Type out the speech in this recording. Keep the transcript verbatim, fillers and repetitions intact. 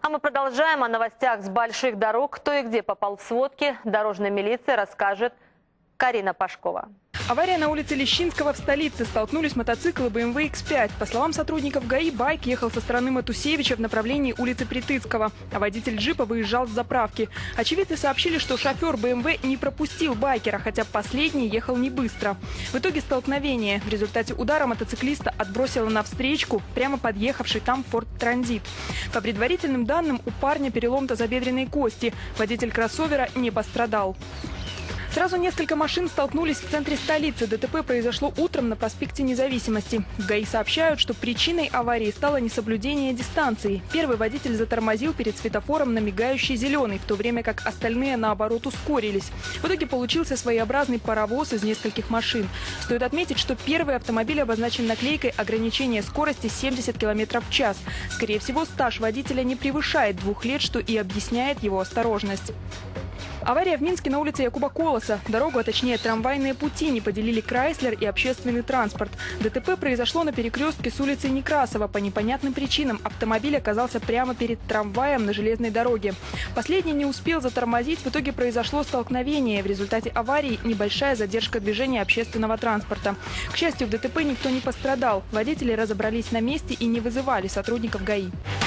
А мы продолжаем о новостях с больших дорог. Кто и где попал в сводки, дорожная милиция расскажет Карина Пашкова. Авария на улице Лещинского в столице. Столкнулись мотоциклы бэ эм вэ икс пять. По словам сотрудников ГАИ, байк ехал со стороны Матусевича в направлении улицы Притыцкого, а водитель джипа выезжал с заправки. Очевидцы сообщили, что шофер бэ эм вэ не пропустил байкера, хотя последний ехал не быстро. В итоге столкновение. В результате удара мотоциклиста отбросило на встречку прямо подъехавший там Форд Транзит. По предварительным данным, у парня перелом тазобедренной кости. Водитель кроссовера не пострадал. Сразу несколько машин столкнулись в центре столицы. ДТП произошло утром на проспекте Независимости. В ГАИ сообщают, что причиной аварии стало несоблюдение дистанции. Первый водитель затормозил перед светофором на мигающий зеленый, в то время как остальные, наоборот, ускорились. В итоге получился своеобразный паровоз из нескольких машин. Стоит отметить, что первый автомобиль обозначен наклейкой ограничения скорости семьдесят километров в час. Скорее всего, стаж водителя не превышает двух лет, что и объясняет его осторожность. Авария в Минске на улице Якуба Колоса. Дорогу, а точнее трамвайные пути, не поделили Крайслер и общественный транспорт. ДТП произошло на перекрестке с улицей Некрасова. По непонятным причинам автомобиль оказался прямо перед трамваем на железной дороге. Последний не успел затормозить, в итоге произошло столкновение. В результате аварии небольшая задержка движения общественного транспорта. К счастью, в ДТП никто не пострадал. Водители разобрались на месте и не вызывали сотрудников ГАИ.